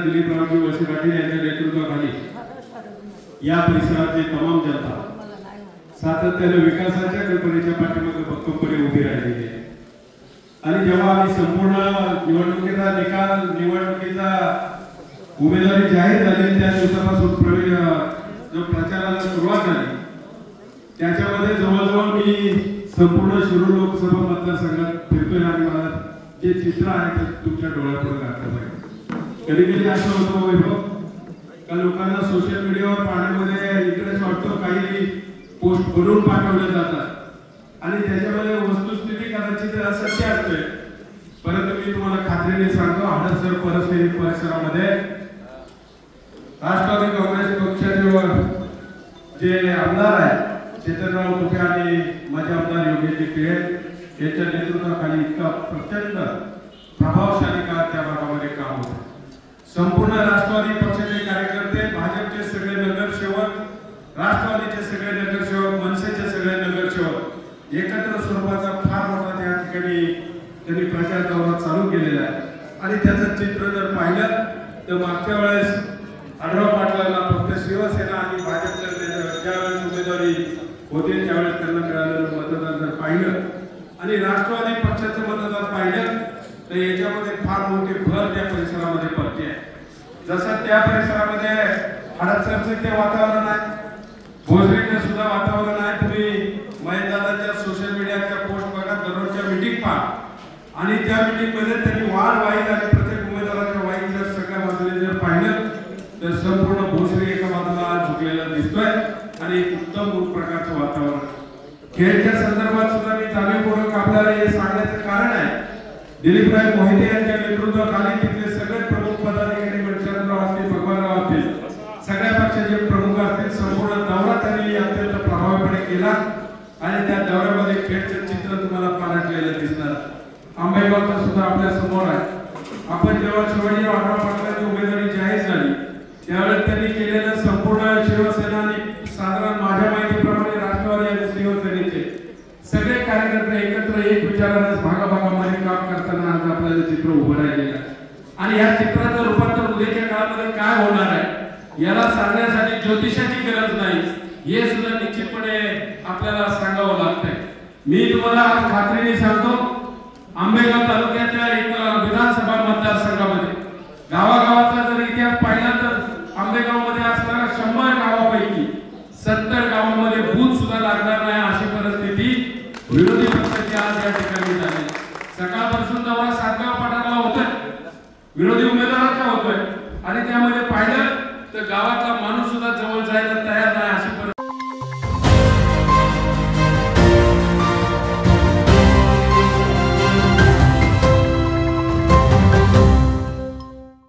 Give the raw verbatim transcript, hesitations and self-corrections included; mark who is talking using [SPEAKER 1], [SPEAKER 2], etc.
[SPEAKER 1] दिलीपरावजी वळसे पाटील यांच्या नेतृत्वाखाली या परिसरातली तमाम जनता सातत्याने विकासाच्या कल्पनेच्या पाठीमागे भक्कमपणे उभी राहिलेली आहे। आणि जेव्हा आम्ही संपूर्ण निवडणुकीचा निकाल निवडणुकीचा उमेदवारी जाहीर झाली त्या दिवसापासून जो प्रचाराला सुरुवात झाली त्याच्यामध्ये जवळजवळ मी संपूर्ण शिरूर लोकसभा मतदारसंघात फिरतोय आणि मला जे चित्र आहे ते तुमच्या डोळ्यापुढे घातलं पाहिजे। कधी कधी असं होतं वैभव का लोकांना सोशल मीडियावर पाहण्यामध्ये इंटरेस्ट वाटतो, काही पोस्ट बनवून पाठवले जातात आणि त्याच्यामध्ये वस्तुस्थिती कदाचित असत्य असते, परंतु मी तुम्हाला खात्रीने सांगतो हडपसर परिसर परिसरामध्ये राष्ट्रवादी काँग्रेस पक्षाचे जे आमदार आहेत चेतनराव तुपे आणि माझे आमदार योगेश टिळे यांच्या नेतृत्वाखाली इतका प्रचंड प्रभावशाली काळ त्या भागामध्ये काम होतं। संपूर्ण राष्ट्रवादी पक्षाचे कार्यकर्ते, भाजपचे सगळे नगरसेवक, राष्ट्रवादीचे सगळे नगरसेवक, मनसेचे सगळे नगरसेवक एकत्र स्वरूपाचा फार मोठा त्या ठिकाणी त्यांनी प्रचार दौरा चालू केलेला आहे। आणि त्याचं चित्र जर पाहिलं तर मागच्या वेळेस आढळराव पाटलांना फक्त शिवसेना आणि भाजपच्या ज्यावेळेस उमेदवारी होते त्यावेळेस त्यांना मिळालेलं मतदान जर पाहिलं आणि राष्ट्रवादी पक्षाचं मतदान पाहिलं तर याच्यामध्ये फार मोठी भर त्या परिसरामध्ये पडते आहे। जसं त्या परिसरामध्ये हडपसरचं ते वातावरण आहे, भोसरीचं सुद्धा वातावरण आहे। तुम्ही महेशदादाच्या सोशल मीडियाच्या पोस्ट बघा, दररोजच्या मीटिंग पहा आणि त्या मीटिंग मध्ये त्यांनी वाढ वाईज आणि प्रत्येक उमेदवाराच्या वाईज जर सगळ्या बाजूने जर पाहिलं तर संपूर्ण भोसरी एका बाजूला झुकलेला दिसतोय आणि उत्तम प्रकारचं वातावरण। खेळच्या संदर्भात सुद्धा मी जाणीवपूर्वक आपल्याला हे सांगण्याचं कारण आहे, दिलीपराव मोहिते यांच्या नेतृत्वाखाली तिथले सगळे प्रमुख पदाधिकारी मनशरराव असतील, भगवानराव असतील, सगळ्या पक्षाचे प्रमुख असतील, संपूर्ण दौरा त्यांनी अत्यंत प्रभावीपणे केला आणि त्या दौऱ्यामध्ये खेळचं चित्र तुम्हाला पालटलेलं दिसणार। आंबेगावचा सुद्धा आपल्या समोर आहे। आपण जेव्हा शिवाजी आढळराव पाटलांची उमेदवारी जाहीर झाली त्यावेळेस त्यांनी केलेलं संपूर्ण शिवसेना आणि साधारण माझ्या माहितीप्रमाणे राष्ट्रवादी आणि शिवसेनेचे सगळे कार्यकर्ते एकत्र एक विचाराने भागाभागामध्ये काम करताना आज आपल्याला चित्र उभं राहिलेलं आहे। आणि या चित्राचं रूपांतर उद्याच्या काळामध्ये काय होणार आहे याला सांगण्यासाठी ज्योतिषाची गरज नाही, हे सुद्धा निश्चितपणे आपल्याला सांगावं लागतंय। मी तुम्हाला खात्रीने सांगतो आंबेगाव तालुक्याच्या एक विधानसभा मतदारसंघामध्ये गावागावाचा जर इतिहास पाहिला तर आंबेगाव मध्ये असणाऱ्या शंभर गावापैकी सत्तर गावांमध्ये बूथ सुद्धा लागणार नाही अशी परिस्थिती विरोधी पक्षाची आज या ठिकाणी झाली। सकाळपासून दौरा सातगाव पाठाला होतोय, विरोधी उमेदवाराचा होतोय आणि त्यामध्ये पाहिलं तर गावातला माणूस